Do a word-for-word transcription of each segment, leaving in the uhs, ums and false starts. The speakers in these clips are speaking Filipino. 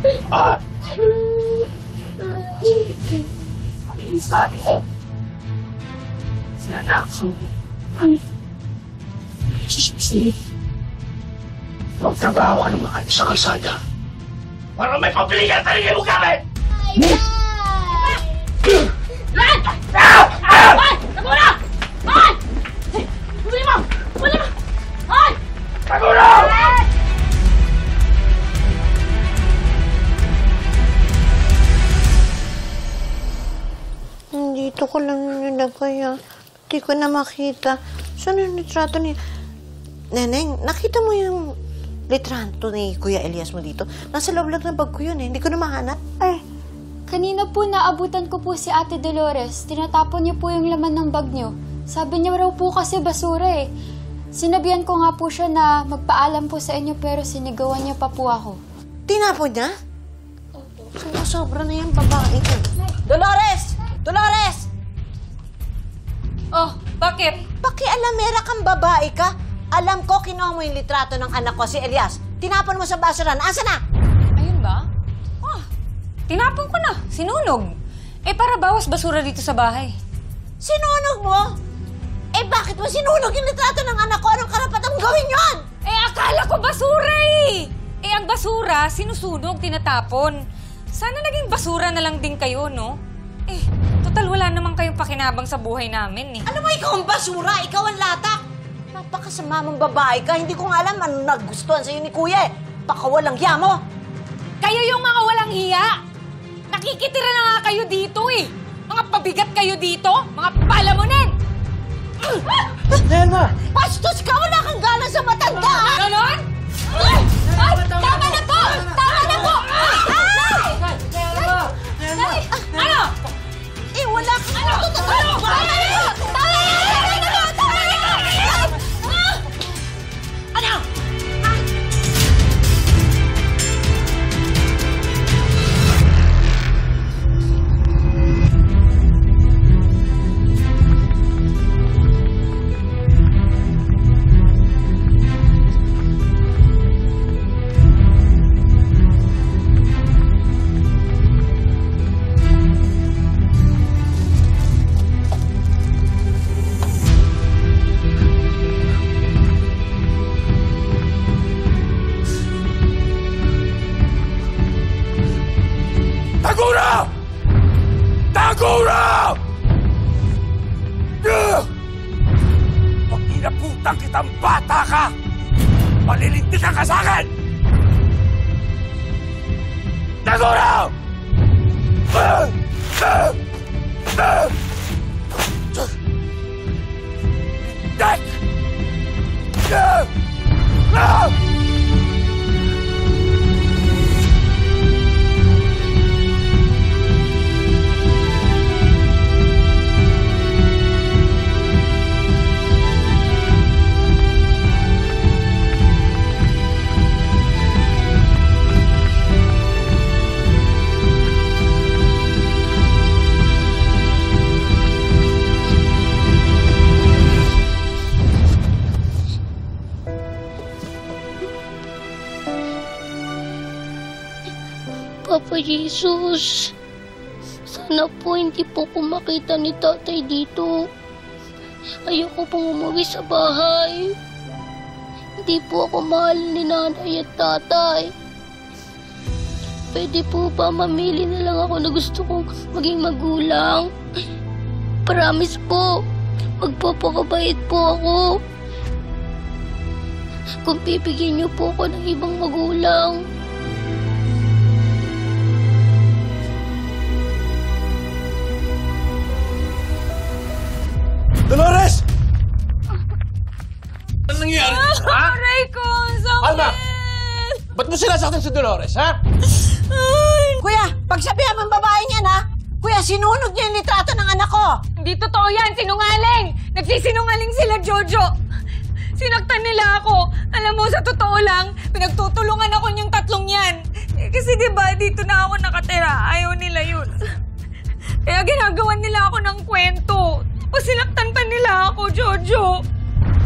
Ah! Sabi ko, sinanak ko, sisip-sip. Magtrabaho ka ng mga sa kalsada para may pabiligan talaga mo kami! Lan! Ay! Tagura! Ay! Huli mo! Huli mo! Ay! Tagura! Dito ko lang nilagay, ah. Hindi ko na makita. Saan yung litrato ni... Neneng, nakita mo yung litrato ni Kuya Elias mo dito? Nasa loob lang ng bag ko yun, eh. Hindi ko na mahanap. Ay, kanina po naabutan ko po si Ate Dolores. Tinatapon niyo po yung laman ng bag niyo. Sabi niya raw po kasi basura, eh. Sinabihan ko nga po siya na magpaalam po sa inyo pero sinigawan niya pa po ako. Tinapon niya? Opo. Sobra na yung babae ko. Dolores! Dolores! Oh, bakit? Pakialamera kang babae ka. Alam ko, kinuha mo yung litrato ng anak ko, si Elias. Tinapon mo sa basuran. Asa na? Ayun ba? Oh, tinapon ko na. Sinunog. Eh, para bawas basura dito sa bahay. Sinunog mo? Eh, bakit mo sinunog yung litrato ng anak ko? Anong karapatan mong gawin yon? Eh, akala ko basura eh! Eh, ang basura, sinusunog, tinatapon. Sana naging basura na lang din kayo, no? Eh, total wala naman kayong pakinabang sa buhay namin, eh. Ano mo, ikaw ang basura? Ikaw ang latak? Napakasama mong babae ka. Hindi ko nga alam ano nagustuhan sa'yo ni Kuya, eh. Pakawalang hiya mo. Kayo yung mga walang hiya! Nakikitira na nga kayo dito, eh! Mga pabigat kayo dito! Mga palamunin! Nena! Bastos ka! Wala kang gana sa matanda, ha? Ganon? Ay! Ay! Tama na po! Tama na po! Ay! Ay! Ano? Eh, wala kang Ano? Ano? Tama na po! Tama na po! Tama na po! Ano? Tagura! Tagura! Ugh! Pag inaputang kitang bata ka, malilintikan ka sa akin! Tagura! Ah! Ah! Ah! Dek! Ah! Ah! Papa Jesus, sana po hindi po ko makita ni tatay dito. Ayoko pong umuwi sa bahay. Hindi po ako mahal ni nanay at tatay. Pwede po ba mamili na lang ako na gusto kong maging magulang? Promise po, magpapakabait po ako. Kung bibigyan niyo po ako ng ibang magulang. Dolores! Ano nangyayari? Ha? Aray ko! Ang sakit! Alma! Ba't mo sinasaktan si Dolores, ha? Kuya, pagsabihan mong babae niyan, ha? Kuya, sinunog niya yung litrato ng anak ko. Hindi totoo yan! Sinungaling! Nagsisinungaling sila, Jojo! Sinaktan nila ako. Alam mo, sa totoo lang, pinagtutulungan ako niyang tatlong yan. Eh, kasi diba, dito na ako nakatira. Ayaw nila yun. Kaya ginagawan nila ako ng kwento. Pasinaktan pa nila ako, Jojo.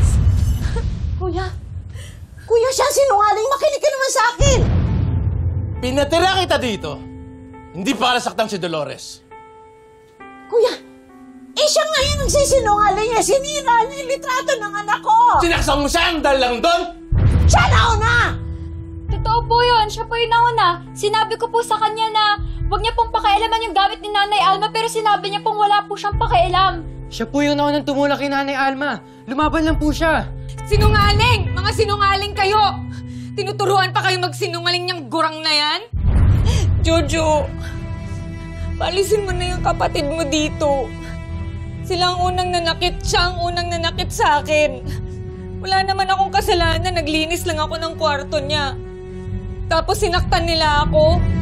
Kuya, kuya siya sinungaling. Makinig ka naman sa akin. Pinatira kita dito, hindi para saktan si Dolores. Kuya, eh siya nga yung nagsisinungaling niya. Sinira niya yung litrato ng anak ko. Sinaksan mo siya ang dahil lang doon? Siya na una! Totoo po yun. Siya po yung nauna. Sinabi ko po sa kanya na huwag niya pong pakialaman yung gamit ni Nanay Alma pero sinabi niya pong wala po siyang pakialam. Siya po yung naunang tumulak kay Nanay Alma. Lumaban lang po siya. Sinungaling! Mga sinungaling kayo! Tinuturuan pa kayo magsinungaling niyang gurang na yan? Jojo, palisin mo na yung kapatid mo dito. Sila ang unang nanakit, siya ang unang nanakit sa akin. Wala naman akong kasalanan, naglinis lang ako ng kwarto niya. Tapos sinaktan nila ako.